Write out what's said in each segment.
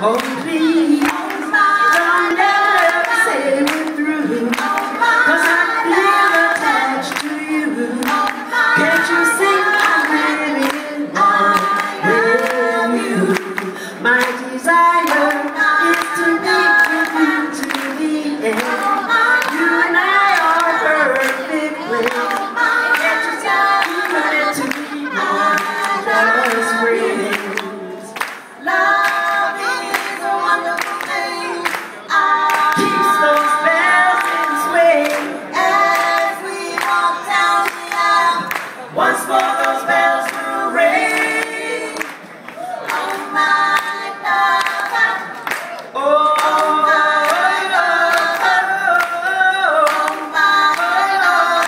Oh please, don't ever say we're through, 'cause I feel attached to you. Can't you see I'm really in love with you? My desire is to be with you to the end. You and I are perfectly. Can't you tell you meant to be more than just friends? Love is a wonderful thing. Keeps those bells in swing as we walk down the aisle. Once more those bells will ring. Oh my love, oh my love, oh my love,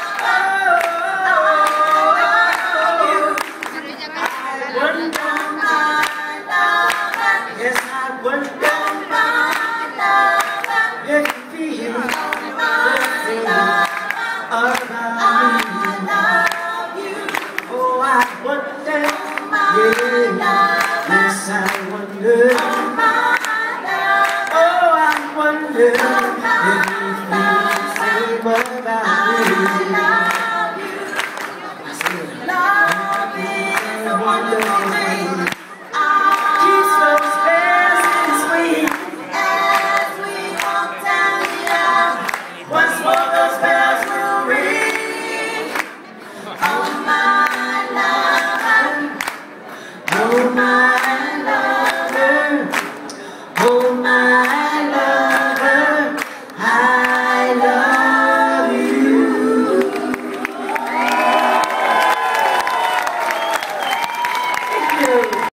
I wonder my love, yes I wonder my love, if you feel the thing about me. Oh I wonder, yeah, yes I wonder, oh I wonder.